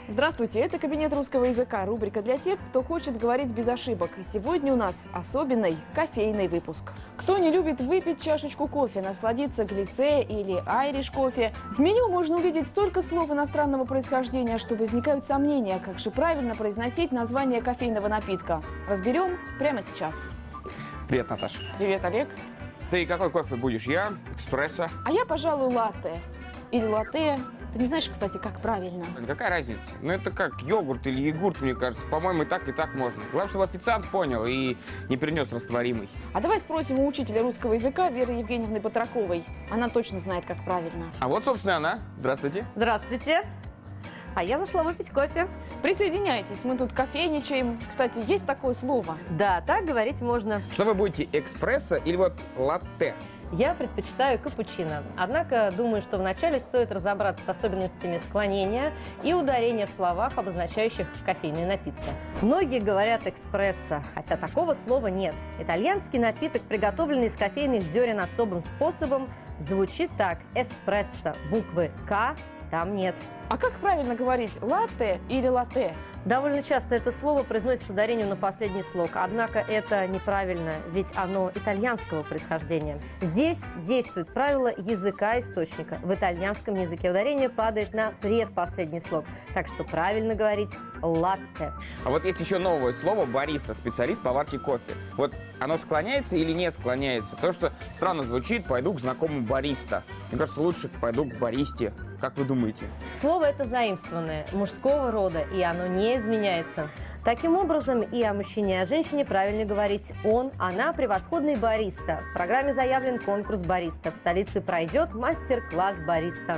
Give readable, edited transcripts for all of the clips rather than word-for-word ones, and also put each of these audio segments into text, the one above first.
Здравствуйте, это «Кабинет русского языка», рубрика для тех, кто хочет говорить без ошибок. И сегодня у нас особенный кофейный выпуск. Кто не любит выпить чашечку кофе, насладиться глиссе или айриш кофе? В меню можно увидеть столько слов иностранного происхождения, что возникают сомнения, как же правильно произносить название кофейного напитка. Разберем прямо сейчас. Привет, Наташа. Привет, Олег. Ты какой кофе будешь? Я эспрессо. А я, пожалуй, латте. Или латте. Ты не знаешь, кстати, как правильно? Какая разница? Ну, это как йогурт или йогурт, мне кажется. По-моему, и так можно. Главное, чтобы официант понял и не принес растворимый. А давай спросим у учителя русского языка Веры Евгеньевны Батраковой. Она точно знает, как правильно. А вот, собственно, она. Здравствуйте. Здравствуйте. А я зашла выпить кофе. Присоединяйтесь, мы тут кофейничаем. Кстати, есть такое слово? Да, так говорить можно. Что вы будете, экспрессо или вот латте? Я предпочитаю капучино. Однако, думаю, что вначале стоит разобраться с особенностями склонения и ударения в словах, обозначающих кофейные напитки. Многие говорят экспрессо, хотя такого слова нет. Итальянский напиток, приготовленный из кофейных зерен особым способом, звучит так: эспрессо. Буквы «К» там нет. А как правильно говорить, латте или латте? Довольно часто это слово произносится с ударением на последний слог, однако это неправильно, ведь оно итальянского происхождения. Здесь действует правило языка источника. В итальянском языке ударение падает на предпоследний слог, так что правильно говорить латте. А вот есть еще новое слово бариста, специалист по варке кофе. Вот оно склоняется или не склоняется? Потому что странно звучит, пойду к знакомому бариста. Мне кажется, лучше пойду к баристе. Как вы думаете? Слово это заимствованное, мужского рода, и оно не изменяется. Таким образом, и о мужчине, и о женщине правильно говорить он, она превосходный бариста. В программе заявлен конкурс бариста. В столице пройдет мастер-класс бариста.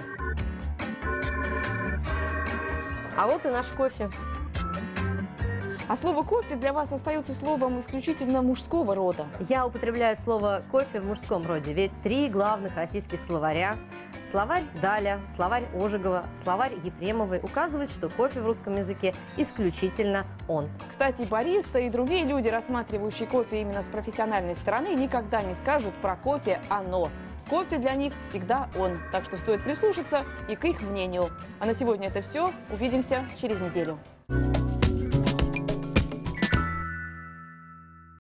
А вот и наш кофе. А слово «кофе» для вас остается словом исключительно мужского рода. Я употребляю слово «кофе» в мужском роде, ведь три главных российских словаря – словарь Даля, словарь Ожегова, словарь Ефремовой – указывают, что кофе в русском языке исключительно он. Кстати, бариста и другие люди, рассматривающие кофе именно с профессиональной стороны, никогда не скажут про кофе «оно». Кофе для них всегда он, так что стоит прислушаться и к их мнению. А на сегодня это все. Увидимся через неделю.